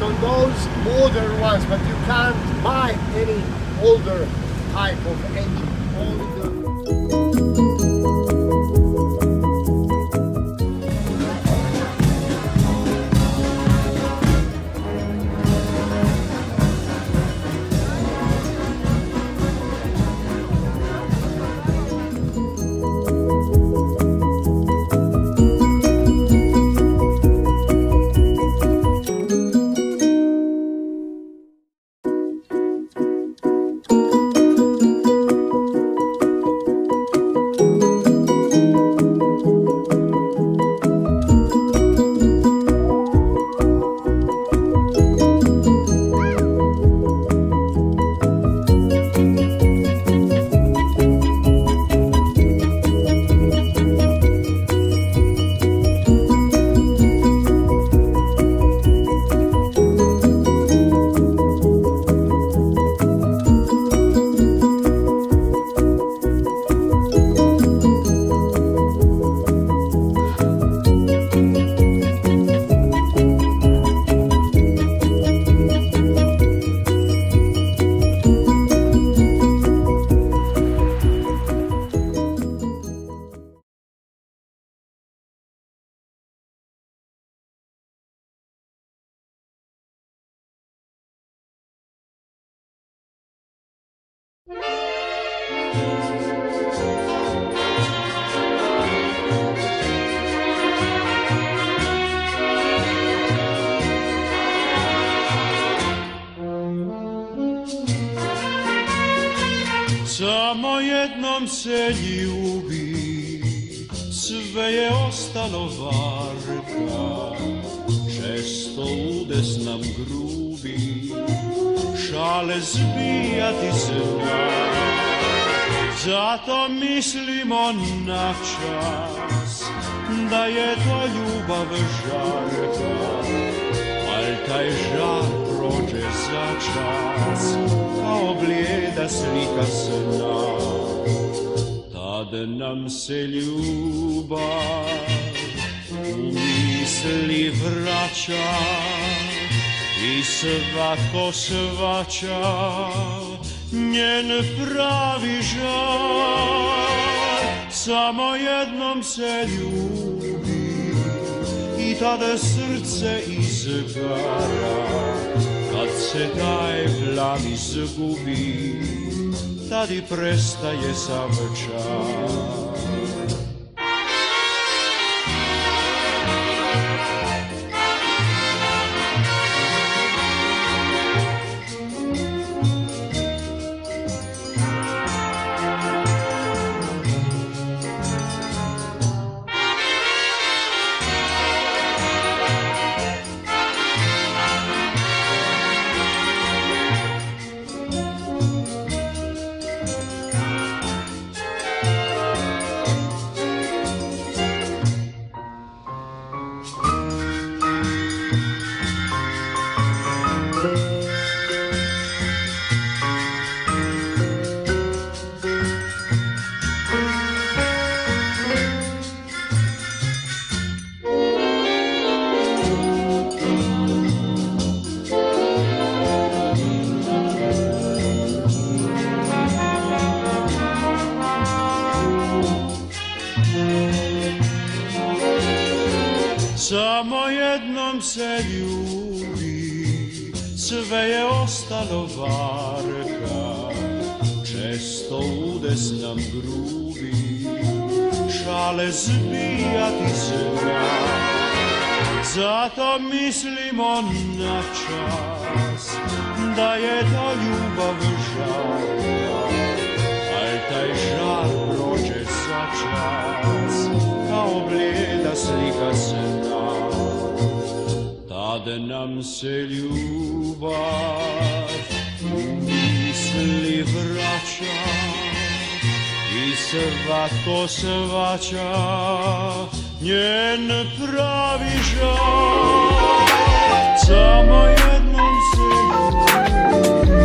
on those modern ones, but you can't buy any older type of engine. Only the Samo jednom se ljubi, sve je ostalo varka, često udes nam grubi, šale zbijati zna. Zato mislimo na čas, da je to ljubav žarka, al taj žar prođe za čas, kao blijeda slika sna. Tad nam se ljubav u misli vraća i svatko shvaća njen pravi žar. Samo jednom se ljubi i tada srce izgara. Kad se taj plan izgubi, tad i prestaje sav čar. Samo jednom se ljubi, sve je ostalo varka, često udes nam grubi, šale zbijati zna. Zato mislimo na čas, da je to ljubav žarka, al taj žar prođe za čas, kao blijeda slika sna. Tad nam se ljubav u misli vraća i svatko shvaća njen pravi žar. Samo jednom se ljubi.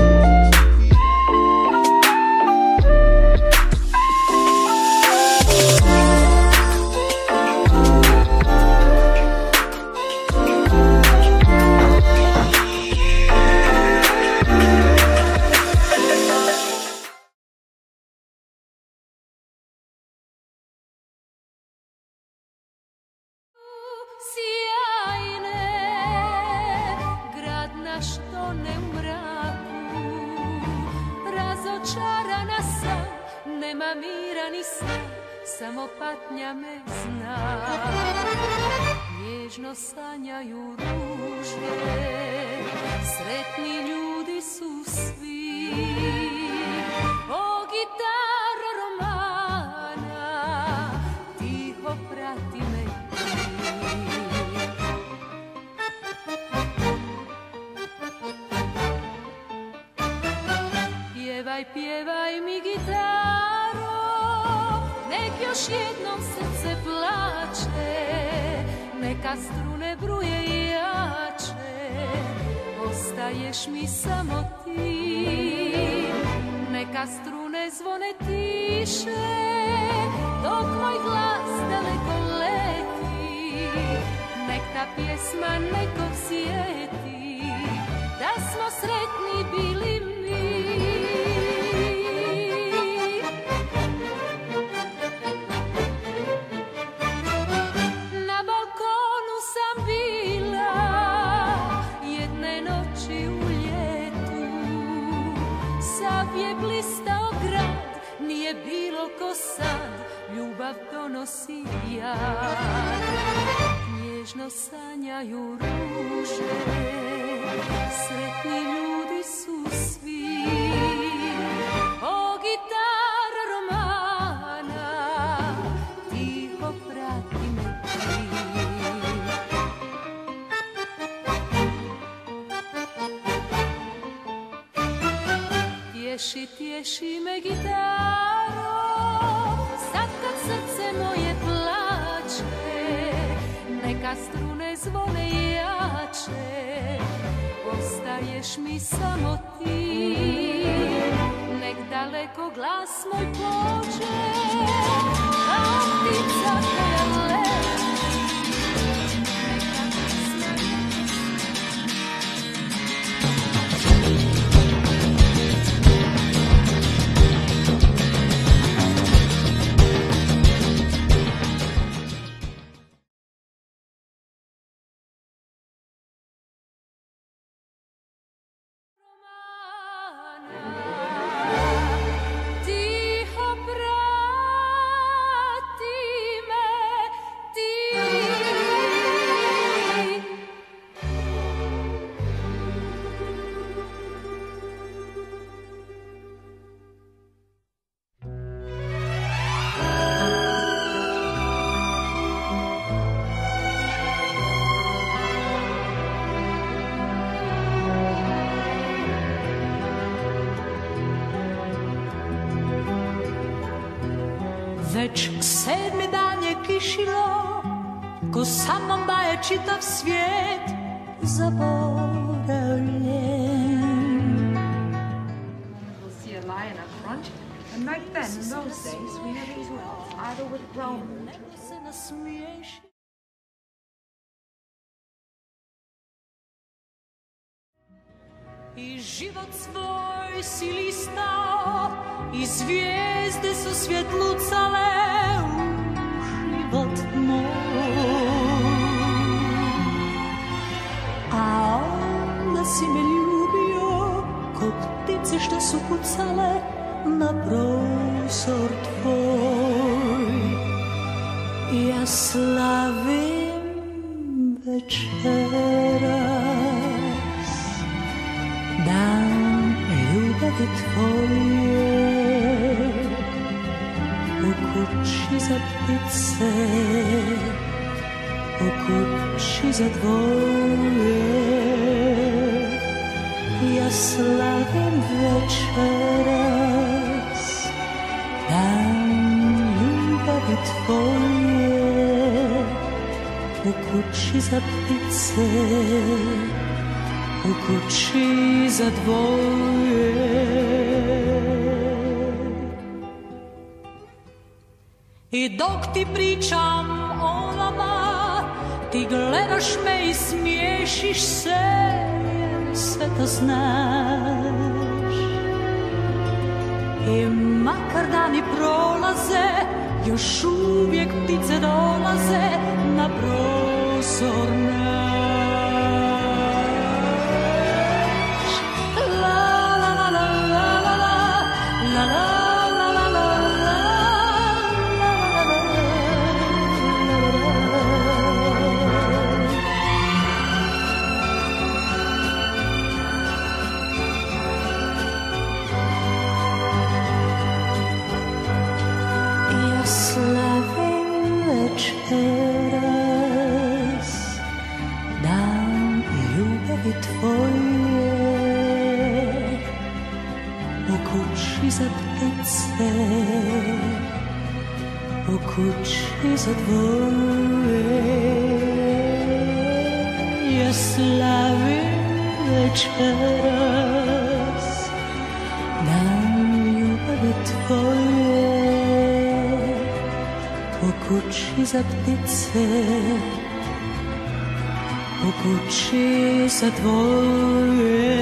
zašto ne u mraku? Razočarana sam, nema mira ni sna, samo patnja me zna. Nježno sanjaju ruže, sretni ljudi su svi. O gitara romana, tiho prati me ti. Pjevaj, pjevaj mi gitaro, nek još jednom srce plače, neka strune bruje jače, ostaješ mi samo ti. Neka strune zvone tiše, dok moj glas daleko leti, nek ta pjesma nekog sjeti, da smo sretni bili mi. Je blistao grad, nije bilo ko sad, ljubav donosi jad. Nježno sanjaju ruže, sretni ljudi su svi. O gitara romana, tiho prati me ti. Tješi, tješi me gitaro, sad kad srce moje plače, neka strune zvone jače, ostaješ mi samo ti. Nek daleko glas moj pođe, kao ptica koja leti. Već 7. dan je kišilo, ko sa mnom da je čitav svijet zaboravljen. We'll see a lion up front, and right then, in those days, we had these wells, either with Roman. I život svoj si listao, i zvijezde su svjetlucale u život moj. A onda si me ljubio, ko ptice što su kucale na prozor tvoj. Ja slavim večeras dan ljubavi tvoje, u kući za ptice, u kući za dvoje. Ja slavim večeras dan ljubavi tvoje, u kući za ptice, u kući za dvoje. I dok ti pričam o nama, ti gledaš me i smiješiš se, jer sve to znaš. I makar dani prolaze, još uvijek ptice dolaze na prozor naš. za ptice, u kući za dvoje. Ja slavim večeras dan ljubavi tvoje, u kući za ptice, u kući za dvoje.